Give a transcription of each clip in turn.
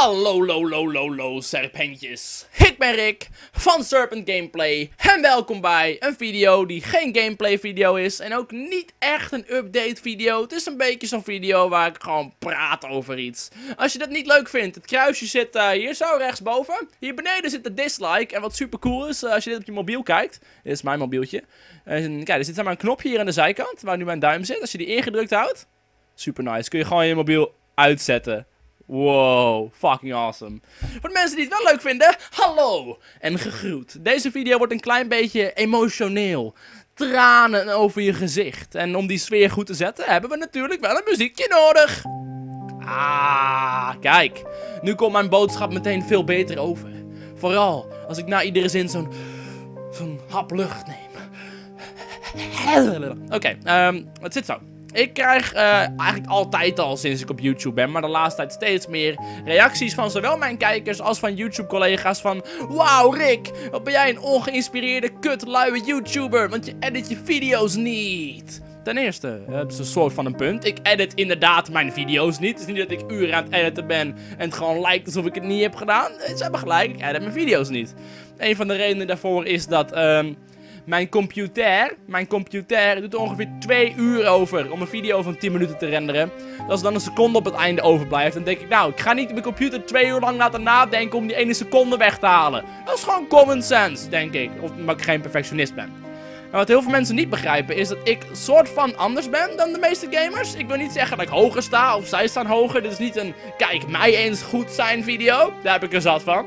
Hallo serpentjes, ik ben Rick van Serpent Gameplay en welkom bij een video die geen gameplay video is en ook niet echt een update video. Het is een beetje zo'n video waar ik gewoon praat over iets. Als je dat niet leuk vindt, het kruisje zit hier zo rechtsboven. Hier beneden zit de dislike en wat super cool is als je dit op je mobiel kijkt. Dit is mijn mobieltje. Kijk, er zit maar een knopje hier aan de zijkant waar nu mijn duim zit. Als je die ingedrukt houdt, super nice, kun je gewoon je mobiel uitzetten. Wow, fucking awesome. Voor de mensen die het wel leuk vinden, hallo en gegroet. Deze video wordt een klein beetje emotioneel. Tranen over je gezicht. En om die sfeer goed te zetten, hebben we natuurlijk wel een muziekje nodig. Kijk. Nu komt mijn boodschap meteen veel beter over. Vooral als ik na iedere zin zo'n hap lucht neem. Oké, het zit zo. Ik krijg eigenlijk altijd al sinds ik op YouTube ben, maar de laatste tijd steeds meer reacties van zowel mijn kijkers als van YouTube-collega's van: wauw Rick, wat ben jij een ongeïnspireerde kutluie YouTuber, want je edit je video's niet. Ten eerste, dat is een soort van een punt. Ik edit inderdaad mijn video's niet. Het is niet dat ik uren aan het editen ben en het gewoon lijkt alsof ik het niet heb gedaan. Ze hebben gelijk, ik edit mijn video's niet. Een van de redenen daarvoor is dat mijn computer doet er ongeveer 2 uur over om een video van 10 minuten te renderen. Als er dan een seconde op het einde overblijft, dan denk ik, nou, ik ga niet mijn computer 2 uur lang laten nadenken om die ene seconde weg te halen. Dat is gewoon common sense, denk ik. Of omdat ik geen perfectionist ben. Maar wat heel veel mensen niet begrijpen is dat ik soort van anders ben dan de meeste gamers. Ik wil niet zeggen dat ik hoger sta of zij staan hoger. Dit is niet een kijk mij eens goed zijn video. Daar heb ik er zat van.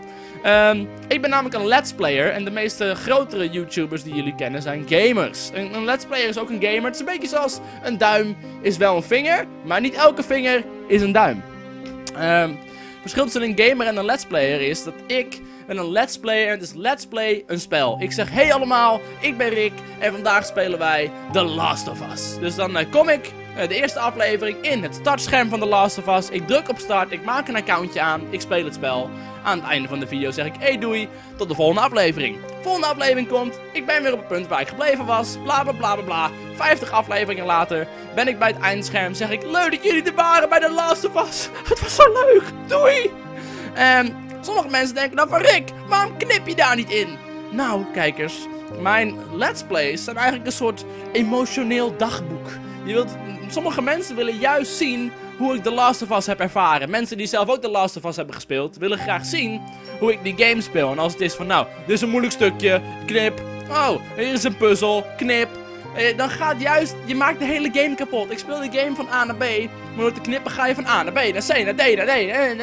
Ik ben namelijk een let's player en de meeste grotere YouTubers die jullie kennen zijn gamers. Een let's player is ook een gamer. Het is een beetje zoals een duim is wel een vinger, maar niet elke vinger is een duim. Het verschil tussen een gamer en een let's player is dat ik ben een let's player en het is let's play een spel. Ik zeg hey allemaal, ik ben Rick en vandaag spelen wij The Last of Us. Dus dan kom ik de eerste aflevering in het startscherm van The Last of Us. Ik druk op start, ik maak een accountje aan, ik speel het spel. Aan het einde van de video zeg ik, hey doei, tot de volgende aflevering. De volgende aflevering komt, ik ben weer op het punt waar ik gebleven was, bla bla bla bla bla. 50 afleveringen later ben ik bij het eindscherm, zeg ik, leuk dat jullie er waren bij The Last of Us. Het was zo leuk, doei. Sommige mensen denken dan van, Rick, waarom knip je daar niet in? Nou, kijkers, mijn let's plays zijn eigenlijk een soort emotioneel dagboek. Sommige mensen willen juist zien hoe ik The Last of Us heb ervaren. Mensen die zelf ook The Last of Us hebben gespeeld, willen graag zien hoe ik die game speel. En als het is van, nou, dit is een moeilijk stukje, knip. Oh, hier is een puzzel, knip. Dan gaat juist, je maakt de hele game kapot. Ik speel die game van A naar B, maar door te knippen ga je van A naar B, naar C, naar D, naar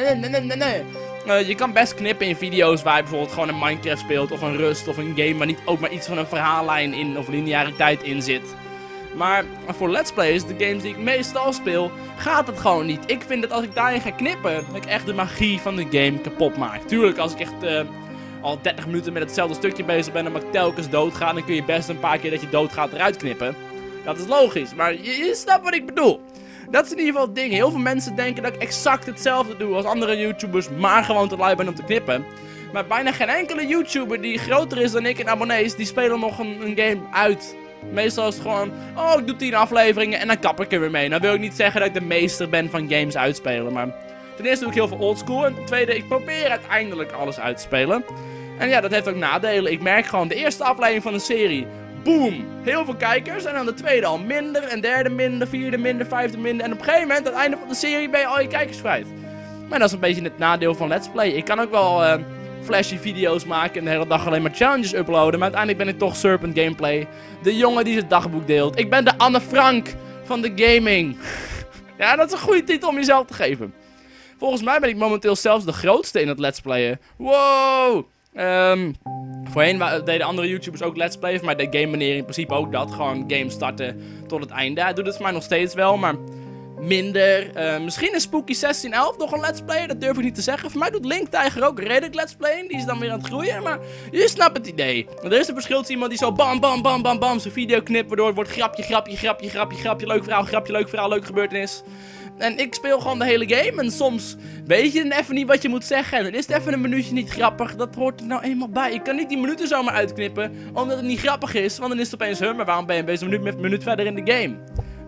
D. Je kan best knippen in video's waar je bijvoorbeeld gewoon een Minecraft speelt, of een Rust, of een game waar niet ook maar iets van een verhaallijn in, of lineariteit in zit. Maar voor let's plays, de games die ik meestal speel, gaat het gewoon niet. Ik vind dat als ik daarin ga knippen, dat ik echt de magie van de game kapot maak. Tuurlijk, als ik echt al 30 minuten met hetzelfde stukje bezig ben en maar telkens doodga, dan kun je best een paar keer dat je doodgaat eruit knippen. Dat is logisch, maar je snapt wat ik bedoel. Dat is in ieder geval het ding. Heel veel mensen denken dat ik exact hetzelfde doe als andere YouTubers, maar gewoon te lui ben om te knippen. Maar bijna geen enkele YouTuber die groter is dan ik in abonnees, die spelen nog een game uit. Meestal is het gewoon, oh ik doe 10 afleveringen en dan kap ik er weer mee. Nou wil ik niet zeggen dat ik de meester ben van games uitspelen, maar ten eerste doe ik heel veel oldschool en ten tweede, ik probeer uiteindelijk alles uit te spelen. En ja, dat heeft ook nadelen. Ik merk gewoon, de eerste aflevering van een serie, boom, heel veel kijkers. En dan de tweede al minder, en derde minder, vierde minder, vijfde minder. En op een gegeven moment, aan het einde van de serie, ben je al je kijkers kwijt. Maar dat is een beetje het nadeel van Let's Play. Ik kan ook wel flashy video's maken en de hele dag alleen maar challenges uploaden. Maar uiteindelijk ben ik toch Serpent Gameplay. De jongen die zijn dagboek deelt. Ik ben de Anne Frank van de gaming. Ja, dat is een goede titel om jezelf te geven. Volgens mij ben ik momenteel zelfs de grootste in het Let's Playen. Wow! Voorheen deden andere YouTubers ook Let's Plays, maar de game meneer in principe ook dat. Gewoon game starten tot het einde. Hij doet het voor mij nog steeds wel, maar minder. Misschien is Spooky 1611 nog een Let's Play, dat durf ik niet te zeggen. Voor mij doet Link Tiger ook redelijk Let's Playen, die is dan weer aan het groeien, maar je snapt het idee. Er is een verschil tussen iemand die zo bam bam bam bam bam zijn video knipt, waardoor het wordt grapje, leuk verhaal, leuke gebeurtenis. En ik speel gewoon de hele game en soms weet je dan even niet wat je moet zeggen. En dan is het even een minuutje niet grappig. Dat hoort er nou eenmaal bij. Ik kan niet die minuten zomaar uitknippen, omdat het niet grappig is. Want dan is het opeens, maar waarom ben je bezig een minuut verder in de game?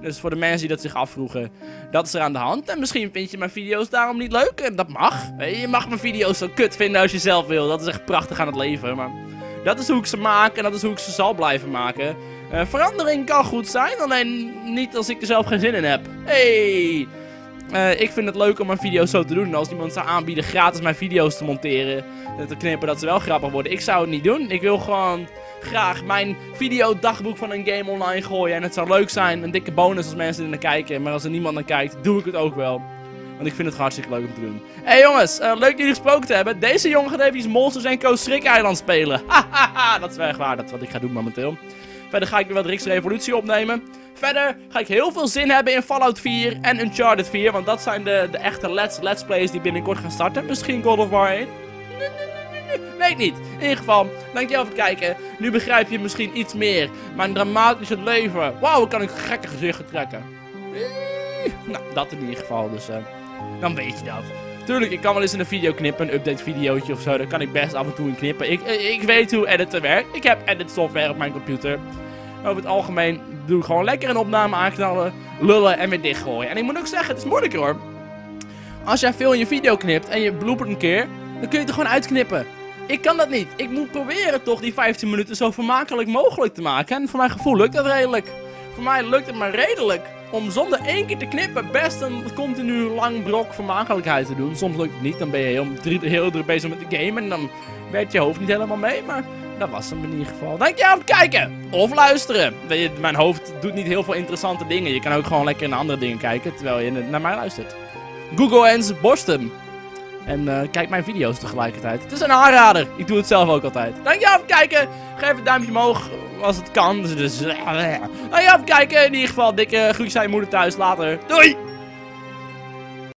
Dus voor de mensen die dat zich afvroegen, dat is er aan de hand. En misschien vind je mijn video's daarom niet leuk. En dat mag. Je mag mijn video's zo kut vinden als je zelf wil. Dat is echt prachtig aan het leven. Maar dat is hoe ik ze maak en dat is hoe ik ze zal blijven maken. Verandering kan goed zijn, alleen niet als ik er zelf geen zin in heb. Hey! Ik vind het leuk om mijn video's zo te doen. Als iemand zou aanbieden gratis mijn video's te monteren en te knippen dat ze wel grappig worden. Ik zou het niet doen. Ik wil gewoon graag mijn videodagboek van een game online gooien. En het zou leuk zijn. Een dikke bonus als mensen er naar kijken. Maar als er niemand naar kijkt, doe ik het ook wel. Want ik vind het hartstikke leuk om te doen. Hey jongens, leuk jullie gesproken te hebben. Deze jongen gaat even Monsters & Co. Schrik-eiland spelen. Hahaha, dat is wel echt waar. Dat is wat ik ga doen momenteel. Verder ga ik weer wat Rick's Revolutie opnemen. Verder ga ik heel veel zin hebben in Fallout 4 en Uncharted 4. Want dat zijn de echte let's plays die binnenkort gaan starten. Misschien God of War 1. Weet niet. In ieder geval, dankjewel voor het kijken. Nu begrijp je misschien iets meer. Mijn dramatische leven. Wauw, kan ik gekke gezichten trekken. Nou, dat in ieder geval. Dus dan weet je dat. Tuurlijk, ik kan wel eens in een video knippen. Een update videootje of zo. Daar kan ik best af en toe in knippen. Ik weet hoe editen werkt. Ik heb edit software op mijn computer. Over het algemeen doe ik gewoon lekker een opname aanknallen, lullen en weer dichtgooien. En ik moet ook zeggen, het is moeilijker hoor. Als jij veel in je video knipt en je bloopert een keer, dan kun je het er gewoon uitknippen. Ik kan dat niet. Ik moet proberen toch die 15 minuten zo vermakelijk mogelijk te maken. En voor mijn gevoel lukt dat redelijk. Voor mij lukt het maar redelijk om zonder één keer te knippen best een continu lang brok vermakelijkheid te doen. Soms lukt het niet, dan ben je heel druk bezig met de game en dan werkt je hoofd niet helemaal mee, maar dat was hem in ieder geval. Dankjewel voor het kijken of luisteren. Mijn hoofd doet niet heel veel interessante dingen. Je kan ook gewoon lekker naar andere dingen kijken terwijl je naar mij luistert. Google eens Borstum. En kijk mijn video's tegelijkertijd. Het is een aanrader. Ik doe het zelf ook altijd. Dankjewel voor het kijken. Geef een duimpje omhoog als het kan. Dus dankjewel voor het kijken. In ieder geval dikke groetjes aan je moeder thuis. Later. Doei!